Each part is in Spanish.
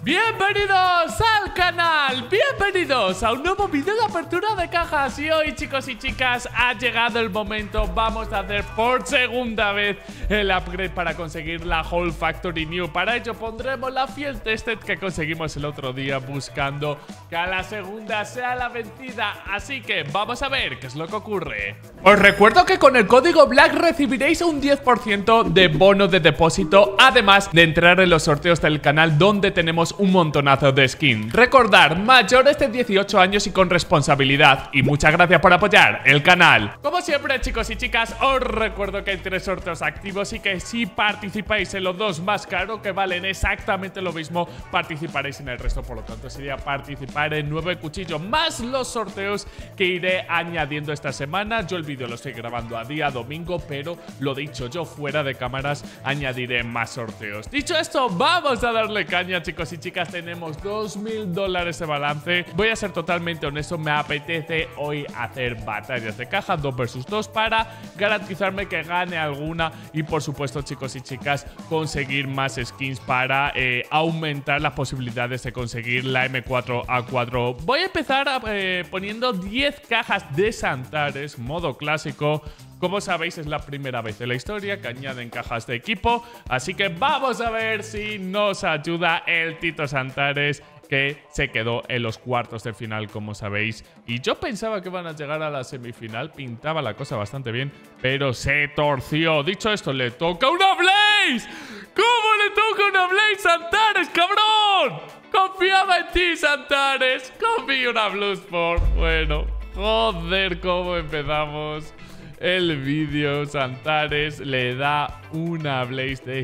Bienvenidos al canal, bienvenidos a un nuevo vídeo de apertura de cajas. Y hoy, chicos y chicas, ha llegado el momento. Vamos a hacer por segunda vez el upgrade para conseguir la Whole Factory New. Para ello pondremos la Field Tested que conseguimos el otro día, buscando que a la segunda sea la vencida. Así que vamos a ver qué es lo que ocurre. Os recuerdo que con el código BLACK recibiréis un 10% de bono de depósito, además de entrar en los sorteos del canal, donde tenemos un montonazo de skin. Recordar, mayores de 18 años y con responsabilidad. Y muchas gracias por apoyar el canal. Como siempre, chicos y chicas, os recuerdo que hay 3 sorteos activos y que si participáis en los 2 más caros, que valen exactamente lo mismo, participaréis en el resto. Por lo tanto, sería participar en 9 cuchillos más los sorteos que iré añadiendo esta semana. Yo el vídeo lo estoy grabando a día domingo, pero lo dicho, yo fuera de cámaras añadiré más sorteos. Dicho esto, vamos a darle caña, chicos y chicas. Tenemos $2000 de balance. Voy a ser totalmente honesto, me apetece hoy hacer batallas de caja 2 vs 2 para garantizarme que gane alguna y, por supuesto, chicos y chicas, conseguir más skins para aumentar las posibilidades de conseguir la M4A4. Voy a empezar poniendo 10 cajas de Santares, modo clásico. Como sabéis, es la primera vez en la historia que añaden cajas de equipo, así que vamos a ver si nos ayuda el Tito Santares, que se quedó en los cuartos de final, como sabéis. Y yo pensaba que iban a llegar a la semifinal, pintaba la cosa bastante bien, pero se torció. Dicho esto, le toca una Blaze. ¿Cómo le toca una Blaze, Santares, cabrón? Confiaba en ti, Santares. Confío una Blue Sport. Bueno, joder, cómo empezamos el vídeo. Santares le da una Blaze de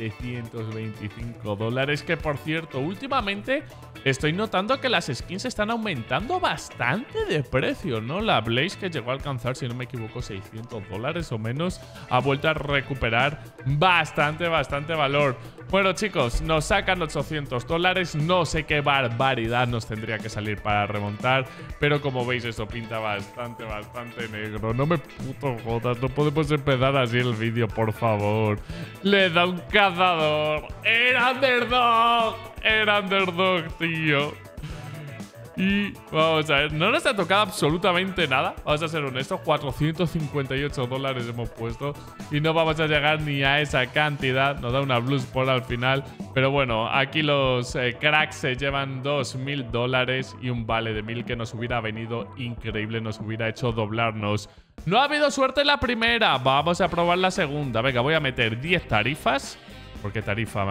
$725, que por cierto, últimamente estoy notando que las skins están aumentando bastante de precio, ¿no? La Blaze, que llegó a alcanzar, si no me equivoco, $600 o menos, ha vuelto a recuperar bastante valor. Bueno, chicos, nos sacan $800. No sé qué barbaridad nos tendría que salir para remontar, pero como veis, esto pinta bastante negro. No me puto jodas, no podemos empezar así el vídeo, por favor. Le da un cazador. Era underdog, tío. Y vamos a ver, no nos ha tocado absolutamente nada. Vamos a ser honestos, $458 hemos puesto y no vamos a llegar ni a esa cantidad. Nos da una Blue Sport al final. Pero bueno, aquí los cracks se llevan $2000 y un vale de 1000 que nos hubiera venido increíble, nos hubiera hecho doblarnos. No ha habido suerte en la primera, vamos a probar la segunda. Venga, voy a meter 10 tarifas, porque tarifa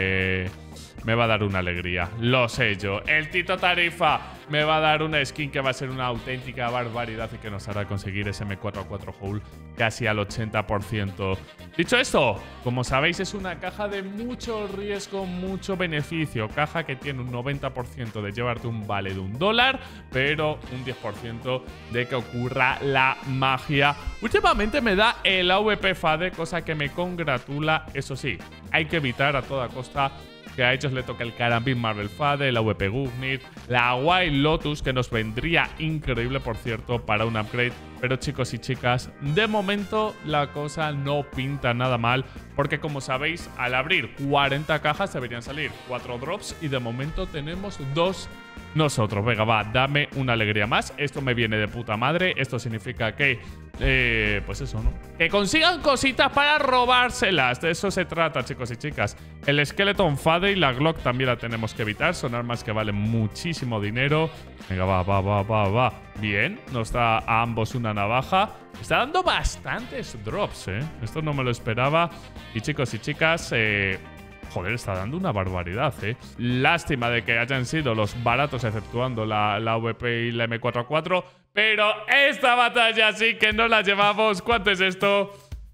me va a dar una alegría. Lo sé yo. El Tito Tarifa me va a dar una skin que va a ser una auténtica barbaridad y que nos hará conseguir ese M4A4 Whole casi al 80%. Dicho esto, como sabéis, es una caja de mucho riesgo, mucho beneficio. Caja que tiene un 90% de llevarte un vale de $1, pero un 10% de que ocurra la magia. Últimamente me da el AVP Fade, cosa que me congratula. Eso sí, hay que evitar a toda costa que a ellos le toca el Karambit Marvel Fade, el AVP Gugnir, la Wild Lotus, que nos vendría increíble, por cierto, para un upgrade. Pero, chicos y chicas, de momento la cosa no pinta nada mal, porque como sabéis, al abrir 40 cajas deberían salir 4 drops y de momento tenemos 2 nosotros. Venga, va, dame una alegría más. Esto me viene de puta madre. Esto significa que pues eso, ¿no? Que consigan cositas para robárselas. De eso se trata, chicos y chicas. El Skeleton Fade y la Glock también la tenemos que evitar. Son armas que valen muchísimo dinero. Venga, va. Bien, nos da a ambos una navaja. Está dando bastantes drops, Esto no me lo esperaba. Y, chicos y chicas, joder, está dando una barbaridad, Lástima de que hayan sido los baratos, exceptuando la AVP y la M4A4. Pero esta batalla sí que no la llevamos. ¿Cuánto es esto?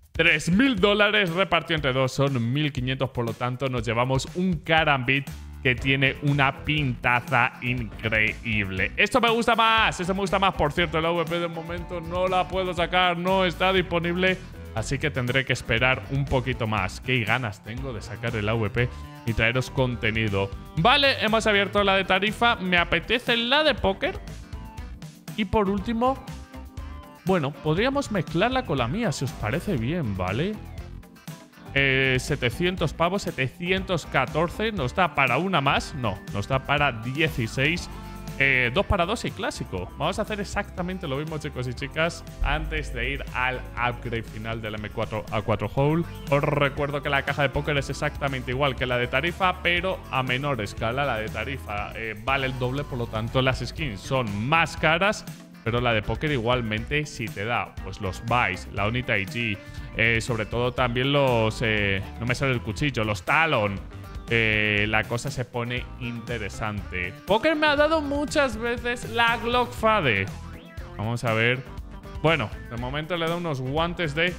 $3000 repartido entre 2. Son 1500, por lo tanto nos llevamos un Karambit que tiene una pintaza increíble. Esto me gusta más. Por cierto, la AVP de momento no la puedo sacar. No está disponible. Así que tendré que esperar un poquito más. Qué ganas tengo de sacar el AVP y traeros contenido. Vale, hemos abierto la de tarifa. Me apetece la de póker. Y por último, bueno, podríamos mezclarla con la mía, si os parece bien, ¿vale? 700 pavos, 714. ¿Nos da para una más? No, nos da para 16. 2 para 2 y clásico. Vamos a hacer exactamente lo mismo, chicos y chicas, antes de ir al upgrade final del M4 A4 Hole. Os recuerdo que la caja de póker es exactamente igual que la de tarifa, pero a menor escala. La de tarifa vale el doble, por lo tanto las skins son más caras, pero la de póker igualmente, si te da pues los Vice, la Onita IG, sobre todo también los… no me sale el cuchillo, los Talon. La cosa se pone interesante. Poker me ha dado muchas veces la Glockfade. Vamos a ver. Bueno, de momento le da unos guantes de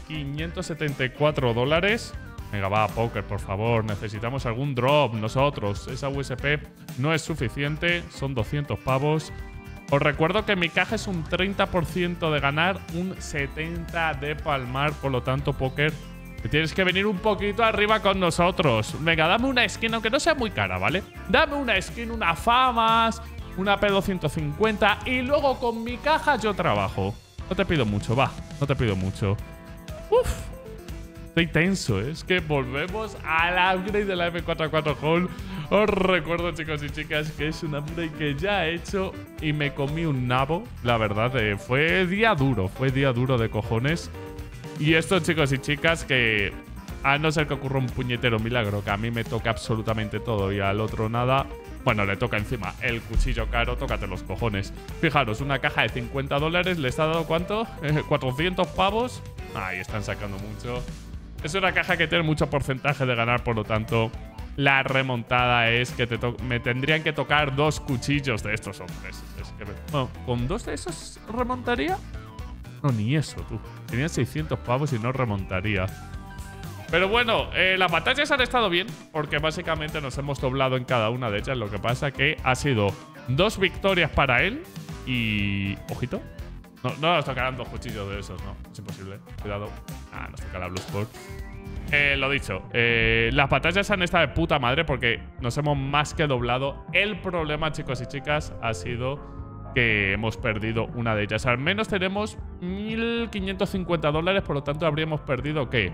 574 dólares. Venga, va, Poker, por favor. Necesitamos algún drop nosotros. Esa USP no es suficiente. Son 200 pavos. Os recuerdo que mi caja es un 30% de ganar, un 70% de palmar. Por lo tanto, Poker, tienes que venir un poquito arriba con nosotros. Venga, dame una skin, aunque no sea muy cara, ¿vale? Dame una skin, una Famas, una P250 y luego con mi caja yo trabajo. No te pido mucho, va. No te pido mucho. Uf. Estoy tenso, ¿eh? Es que volvemos al upgrade de la M4A4 Hole. Os recuerdo, chicos y chicas, que es un upgrade que ya he hecho y me comí un nabo. La verdad, fue día duro de cojones. Y esto, chicos y chicas, que a no ser que ocurra un puñetero milagro, que a mí me toca absolutamente todo y al otro nada, bueno, le toca encima el cuchillo caro, tócate los cojones. Fijaros, una caja de 50 dólares, ¿les ha dado cuánto? 400 pavos. Ahí están sacando mucho. Es una caja que tiene mucho porcentaje de ganar, por lo tanto, la remontada es que me tendrían que tocar 2 cuchillos de estos hombres. Es que bueno, ¿con 2 de esos remontaría? No, ni eso, tú. Tenían 600 pavos y no remontaría. Pero bueno, las batallas han estado bien, porque básicamente nos hemos doblado en cada una de ellas. Lo que pasa que ha sido 2 victorias para él y… Ojito. No nos tocarán 2 cuchillos de esos, no. Es imposible. Cuidado. Ah, nos toca la Blue Sport. Lo dicho, las batallas han estado de puta madre porque nos hemos más que doblado. El problema, chicos y chicas, ha sido que hemos perdido una de ellas. Al menos tenemos 1.550 dólares, por lo tanto habríamos perdido, ¿qué?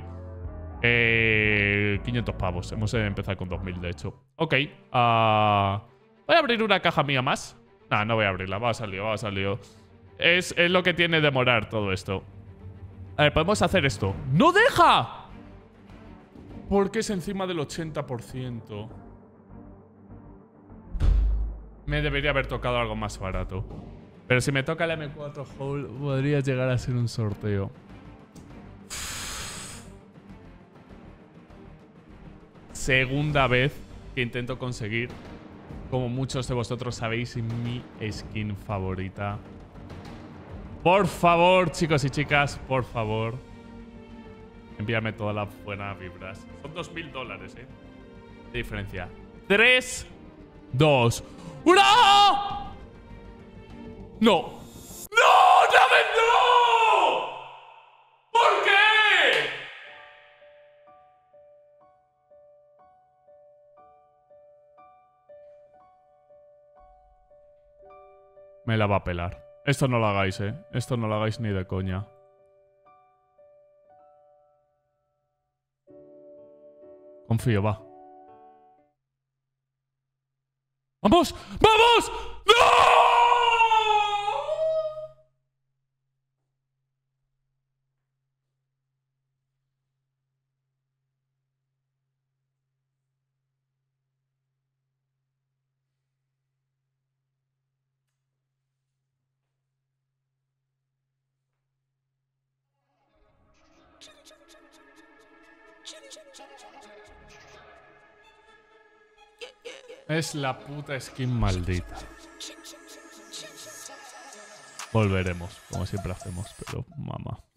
500 pavos. Hemos empezado con 2.000, de hecho. Ok. Voy a abrir una caja mía más. Nah, no voy a abrirla. Va a salir, va a salir. Es lo que tiene demorar todo esto. A ver, podemos hacer esto. ¡No deja! Porque es encima del 80%. Me debería haber tocado algo más barato. Pero si me toca el M4 Hole, podría llegar a ser un sorteo. Segunda vez que intento conseguir, como muchos de vosotros sabéis, mi skin favorita. Por favor, chicos y chicas, por favor, envíame todas las buenas vibras. Son 2.000 dólares, ¿eh? De diferencia. 3, 2, 1. ¡No! ¡No! ¡David, no! ¿Por qué? Me la va a pelar. Esto no lo hagáis, ¿eh? Esto no lo hagáis ni de coña. Confío, va. ¡Vamos! ¡Vamos! ¡No! Es la puta skin maldita. Volveremos, como siempre hacemos, pero mamá.